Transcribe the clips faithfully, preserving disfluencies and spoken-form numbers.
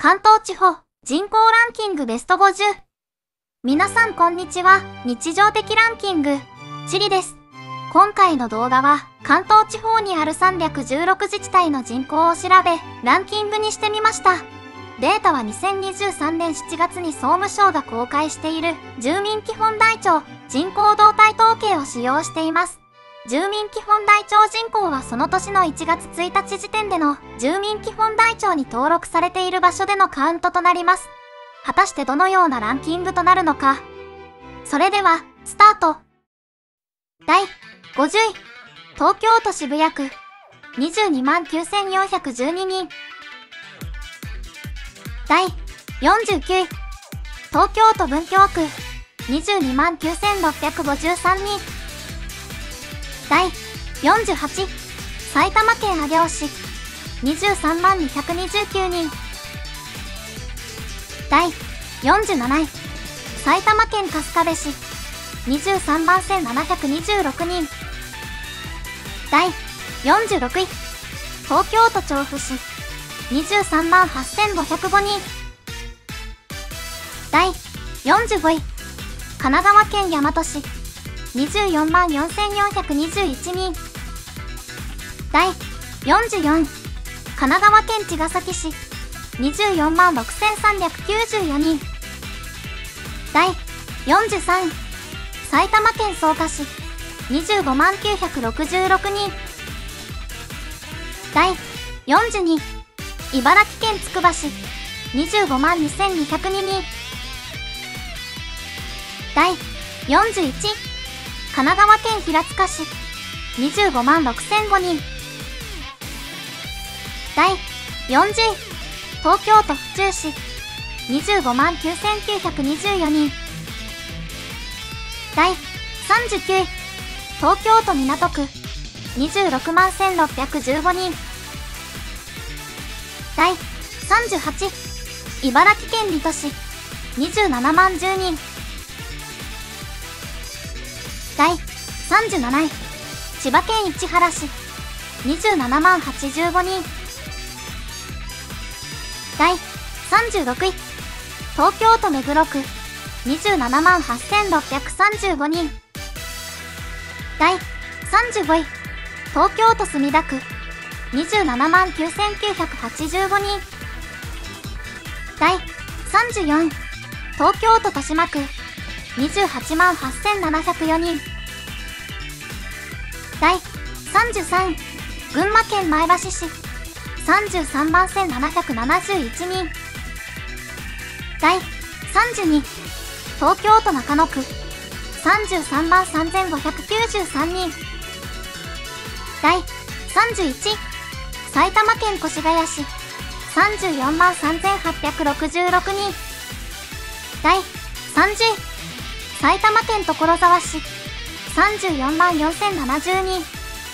関東地方人口ランキングベストごじゅう。皆さんこんにちは。日常的ランキング、チリです。今回の動画は関東地方にあるさんびゃくじゅうろく自治体の人口を調べ、ランキングにしてみました。データはにせんにじゅうさんねんしちがつに総務省が公開している住民基本台帳人口動態統計を使用しています。住民基本台帳人口はその年のいちがつついたち時点での住民基本台帳に登録されている場所でのカウントとなります。果たしてどのようなランキングとなるのか。それでは、スタート。だいごじゅうい、東京都渋谷区、にじゅうにまんきゅうせんよんひゃくじゅうににん。だいよんじゅうきゅうい、東京都文京区、にじゅうにまんきゅうせんろっぴゃくごじゅうさんにん。だいよんじゅうはちい、埼玉県上尾市、にじゅうさんまんにひゃくにじゅうきゅうにん。だいよんじゅうなない、埼玉県春日部市、にじゅうさんまんせんななひゃくにじゅうろくにん。だいよんじゅうろくい、東京都調布市、にじゅうさんまんはっせんごひゃくごにん。だいよんじゅうごい、神奈川県大和市、にじゅうよんまんよんせんよんひゃくにじゅういちにん。だいよんじゅうよんい、神奈川県茅ヶ崎市、にじゅうよんまんろくせんさんびゃくきゅうじゅうよにん。だいよんじゅうさんい、埼玉県草加市、にじゅうごまんきゅうひゃくろくじゅうろくにん。だいよんじゅうにい、茨城県つくば市、にじゅうごまんにせんにひゃくににん。だいよんじゅういちい、神奈川県平塚市、にじゅうごまんろくせんごにん。だいよんじゅうい、東京都府中市、にじゅうごまんきゅうせんきゅうひゃくにじゅうよにん。だいさんじゅうきゅうい、東京都港区、にじゅうろくまんせんろっぴゃくじゅうごにん。だいさんじゅうはちい、茨城県水戸市、にじゅうななまんじゅうにん。だいさんじゅうなない、千葉県市原市、にじゅうななまんはちじゅうごにん。だいさんじゅうろくい、東京都目黒区、にじゅうななまんはっせんろっぴゃくさんじゅうごにん。だいさんじゅうごい、東京都墨田区、にじゅうななまんきゅうせんきゅうひゃくはちじゅうごにん。だいさんじゅうよんい、東京都豊島区、にじゅうはちまんはっせんななひゃくよにん。だいさんじゅうさんい、群馬県前橋市、さんじゅうさんまんせんななひゃくななじゅういちにん。だいさんじゅうにい、東京都中野区、さんじゅうさんまんさんぜんごひゃくきゅうじゅうさんにん。だいさんじゅういちい、埼玉県越谷市、さんじゅうよんまんさんぜんはっぴゃくろくじゅうろくにん。だいさんじゅうい、埼玉県所沢市、さんじゅうよんまんよんせんななじゅうにん。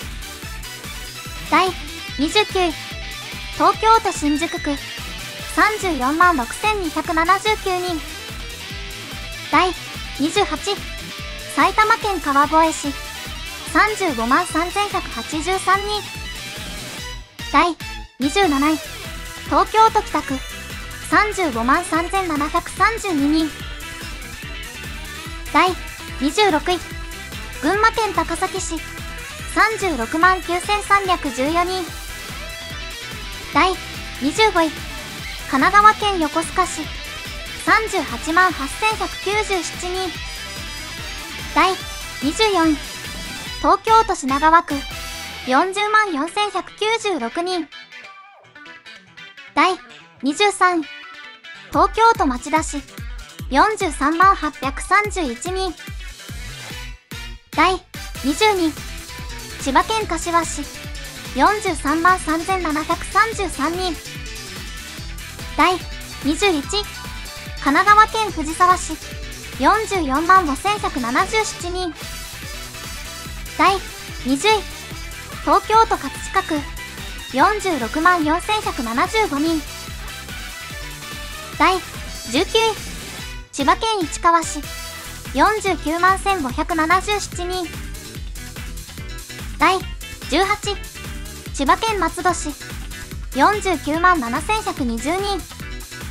だいにじゅうきゅうい、東京都新宿区、さんじゅうよんまんろくせんにひゃくななじゅうきゅうにん。だいにじゅうはちい、埼玉県川越市、さんじゅうごまんさんぜんひゃくはちじゅうさんにん。だいにじゅうなない、東京都北区、さんじゅうごまんさんぜんななひゃくさんじゅうににん。だいにじゅうろくい、群馬県高崎市、さんじゅうろくまんきゅうせんさんびゃくじゅうよにん。だいにじゅうごい、神奈川県横須賀市、さんじゅうはちまんはっせんひゃくきゅうじゅうななにん。だいにじゅうよんい、東京都品川区、よんじゅうまんよんせんひゃくきゅうじゅうろくにん。だいにじゅうさんい、東京都町田市、よんじゅうさんまんはっぴゃくさんじゅういちにん。だいにじゅうにい、千葉県柏市、よんじゅうさんまんさんぜんななひゃくさんじゅうさんにん。だいにじゅういちい、神奈川県藤沢市、よんじゅうよんまんごせんひゃくななじゅうななにん。だいにじゅうい、東京都葛飾区、よんじゅうろくまんよんせんひゃくななじゅうごにん。だいじゅうきゅうい、千葉県市川市、よんじゅうきゅうまんせんごひゃくななじゅうななにん。だいじゅうはちい、千葉県松戸市、よんじゅうきゅうまんななせんひゃくにじゅうにん。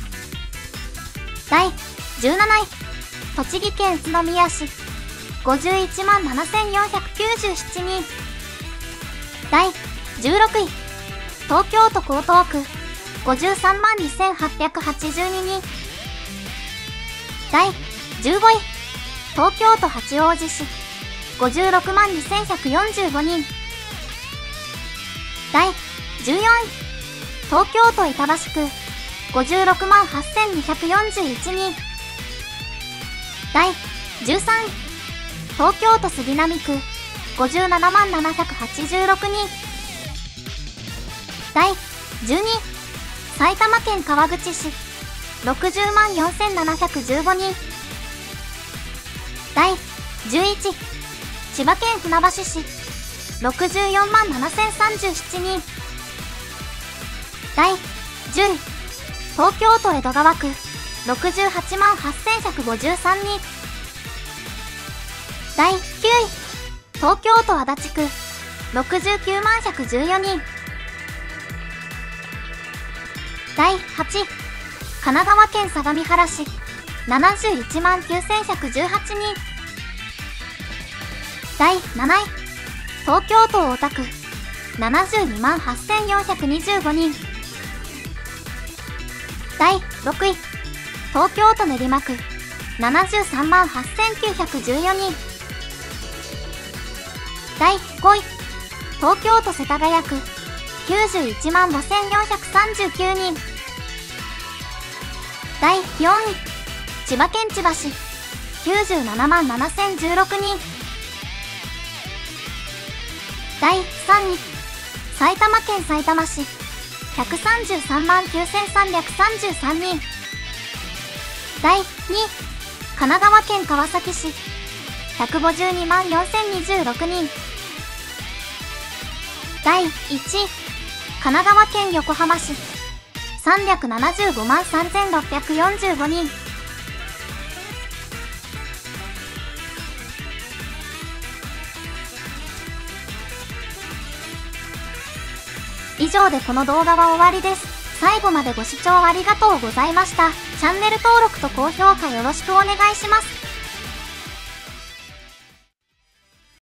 だいじゅうなない栃木県宇都宮市ごじゅういちまんななせんよんひゃくきゅうじゅうななにん。だいじゅうろくい東京都江東区ごじゅうさんまんにせんはっぴゃくはちじゅうににん。だいじゅうごい東京都八王子市ごじゅうろくまんにせんひゃくよんじゅうごにん。だいじゅうよんい東京都板橋区ごじゅうろくまんはっせんにひゃくよんじゅういちにん。だいじゅうさんい東京都杉並区ごじゅうななまんななひゃくはちじゅうろくにん。だいじゅうにい埼玉県川口市ろくじゅうまんよんせんななひゃくじゅうごにん。だいじゅういちい千葉県船橋市ろくじゅうよんまんななせんさんじゅうななにん。だいじゅうい東京都江戸川区ろくじゅうはちまんはっせんひゃくごじゅうさんにん。だいきゅうい東京都足立区ろくじゅうきゅうまんひゃくじゅうよにん。だいはちい神奈川県相模原市ななじゅういちまんきゅうせんひゃくじゅうはちにん。だいなない東京都大田区ななじゅうにまんはっせんよんひゃくにじゅうごにん。だいろくい東京都練馬区ななじゅうさんまんはっせんきゅうひゃくじゅうよにん。だいごい東京都世田谷区きゅうじゅういちまんごせんよんひゃくさんじゅうきゅうにん。だいよんい千葉県千葉市きゅうじゅうななまんななせんじゅうろくにん。だいさんい埼玉県さいたま市ひゃくさんじゅうさんまんきゅうせんさんびゃくさんじゅうさんにん。だいにい神奈川県川崎市ひゃくごじゅうにまんよんせんにじゅうろくにん。だいいちい神奈川県横浜市さんびゃくななじゅうごまんさんぜんろっぴゃくよんじゅうごにん。以上でこの動画は終わりです。最後までご視聴ありがとうございました。チャンネル登録と高評価よろしくお願いします。